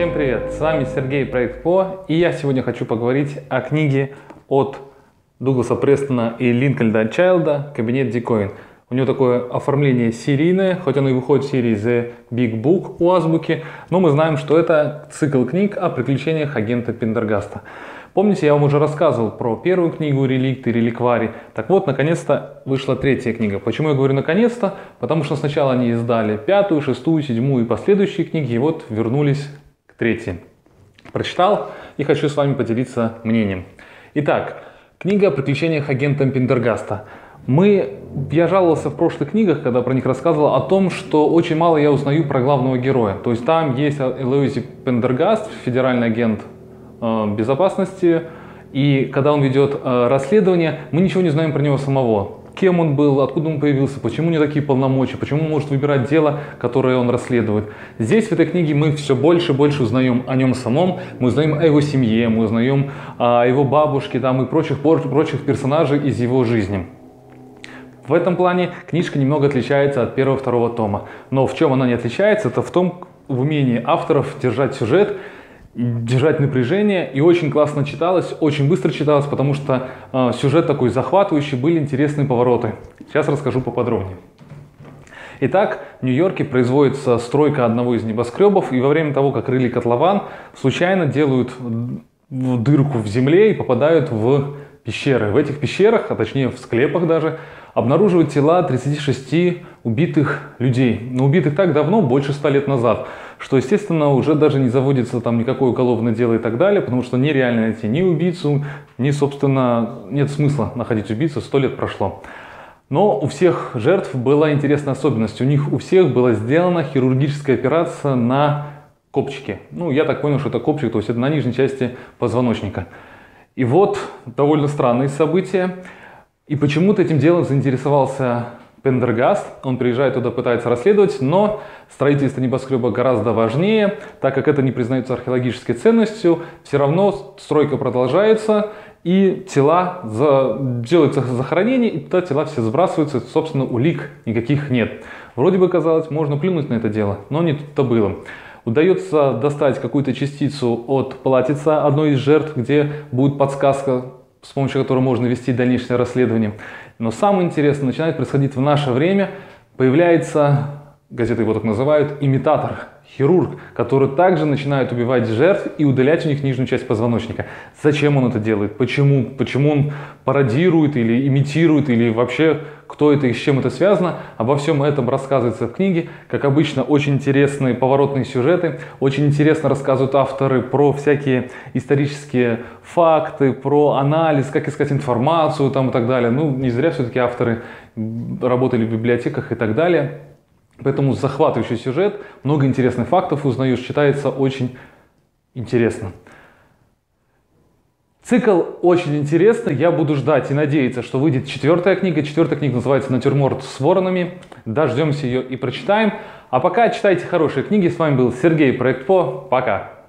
Всем привет! С вами Сергей, проект По, и я сегодня хочу поговорить о книге от Дугласа Престона и Линкольна Чайлда «Кабинет Дикоин». У него такое оформление серийное, хоть оно и выходит в серии The Big Book у Азбуки, но мы знаем, что это цикл книг о приключениях агента Пендергаста. Помните, я вам уже рассказывал про первую книгу «Реликты», «Реликварий». Так вот, наконец-то вышла третья книга. Почему я говорю «наконец-то»? Потому что сначала они издали пятую, шестую, седьмую и последующие книги, и вот вернулись к третьей. Прочитал и хочу с вами поделиться мнением. Итак, книга о приключениях агента Пендергаста. Я жаловался в прошлых книгах, когда про них рассказывал, о том, что очень мало я узнаю про главного героя. То есть там есть Элоизи Пендергаст, федеральный агент безопасности, и когда он ведет расследование, мы ничего не знаем про него самого. Кем он был, откуда он появился, почему у него такие полномочия, почему он может выбирать дело, которое он расследует. Здесь, в этой книге, мы все больше и больше узнаем о нем самом, мы узнаем о его семье, мы узнаем о его бабушке там, и прочих персонажей из его жизни. В этом плане книжка немного отличается от первого-второго тома. Но в чем она не отличается, это в умении авторов держать сюжет, держать напряжение, и очень классно читалось, очень быстро читалось, потому что сюжет такой захватывающий, были интересные повороты. Сейчас расскажу поподробнее. Итак, в Нью-Йорке производится стройка одного из небоскребов, и во время того, как рыли котлован, случайно делают дырку в земле и попадают в пещеры. В этих пещерах, а точнее в склепах даже, обнаруживают тела 36 убитых людей. Но убитых так давно, больше 100 лет назад, что, естественно, уже даже не заводится там никакое уголовное дело и так далее, потому что нереально найти ни убийцу, ни, собственно, нет смысла находить убийцу, 100 лет прошло. Но у всех жертв была интересная особенность. У них у всех была сделана хирургическая операция на копчике. Ну, я так понял, что это копчик, то есть это на нижней части позвоночника. И вот довольно странные события. И почему-то этим делом заинтересовался Пендергаст. Он приезжает туда, пытается расследовать, но строительство небоскреба гораздо важнее, так как это не признается археологической ценностью, все равно стройка продолжается, и тела делаются захоронение, и туда тела все сбрасываются, собственно, улик никаких нет. Вроде бы казалось, можно плюнуть на это дело, но не тут-то было. Удается достать какую-то частицу от платьица одной из жертв, где будет подсказка, с помощью которой можно вести дальнейшее расследование. Но самое интересное начинает происходить в наше время. Появляется, газеты его так называют, имитатор, хирург, который также начинает убивать жертв и удалять у них нижнюю часть позвоночника. Зачем он это делает? Почему? Почему он пародирует или имитирует, или вообще кто это и с чем это связано? Обо всем этом рассказывается в книге. Как обычно, очень интересные поворотные сюжеты. Очень интересно рассказывают авторы про всякие исторические факты, про анализ, как искать информацию там, и так далее. Ну, не зря все-таки авторы работали в библиотеках и так далее. Поэтому захватывающий сюжет, много интересных фактов узнаешь, читается очень интересно. Цикл очень интересный, я буду ждать и надеяться, что выйдет четвертая книга. Четвертая книга называется «Натюрморт с воронами». Дождемся ее и прочитаем. А пока читайте хорошие книги. С вами был Сергей, проект По. Пока!